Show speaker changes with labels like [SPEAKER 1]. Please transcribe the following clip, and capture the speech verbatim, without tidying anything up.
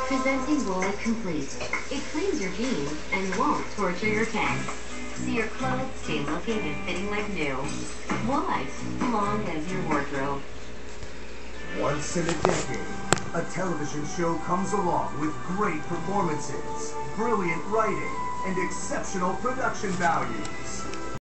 [SPEAKER 1] Presenting Woolite Complete. It cleans your jeans and won't torture your tank. So your clothes stay looking and fitting like new. Woolite. Long live your wardrobe.
[SPEAKER 2] Once in a decade, a television show comes along with great performances, brilliant writing, and exceptional production values.